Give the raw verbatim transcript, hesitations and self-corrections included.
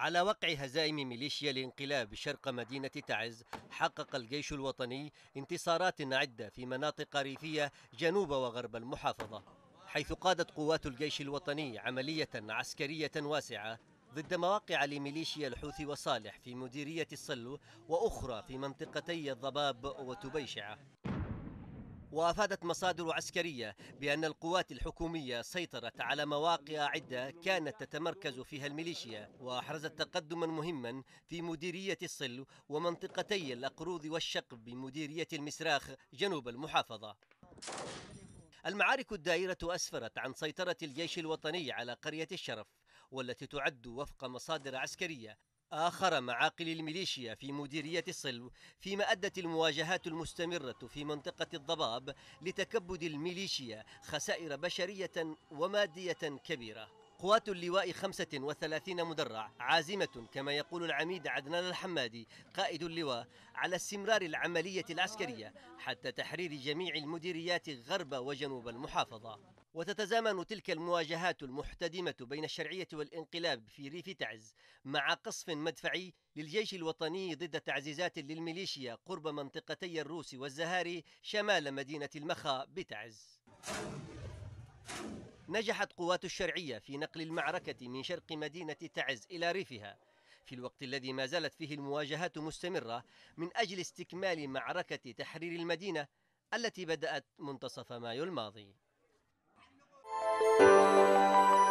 على وقع هزائم ميليشيا الانقلاب شرق مدينة تعز، حقق الجيش الوطني انتصارات عدة في مناطق ريفية جنوب وغرب المحافظة، حيث قادت قوات الجيش الوطني عملية عسكرية واسعة ضد مواقع لميليشيا الحوثي وصالح في مديرية الصلو، وأخرى في منطقتي الضباب وتبيشعة. وأفادت مصادر عسكرية بأن القوات الحكومية سيطرت على مواقع عدة كانت تتمركز فيها الميليشيا، وأحرزت تقدما مهما في مديرية الصل ومنطقتي الأقروض والشقب بمديرية المسراخ جنوب المحافظة. المعارك الدائرة أسفرت عن سيطرة الجيش الوطني على قرية الشرف، والتي تعد وفق مصادر عسكرية آخر معاقل الميليشيا في مديرية الصلو، فيما أدت المواجهات المستمرة في منطقة الضباب لتكبد الميليشيا خسائر بشرية ومادية كبيرة. قوات اللواء خمسة وثلاثين مدرع عازمة كما يقول العميد عدنان الحمادي قائد اللواء على استمرار العملية العسكرية حتى تحرير جميع المديريات غرب وجنوب المحافظة. وتتزامن تلك المواجهات المحتدمة بين الشرعية والانقلاب في ريف تعز مع قصف مدفعي للجيش الوطني ضد تعزيزات للميليشيا قرب منطقتي الروس والزهاري شمال مدينة المخا بتعز. نجحت قوات الشرعية في نقل المعركة من شرق مدينة تعز إلى ريفها، في الوقت الذي ما زالت فيه المواجهات مستمرة من أجل استكمال معركة تحرير المدينة التي بدأت منتصف مايو الماضي.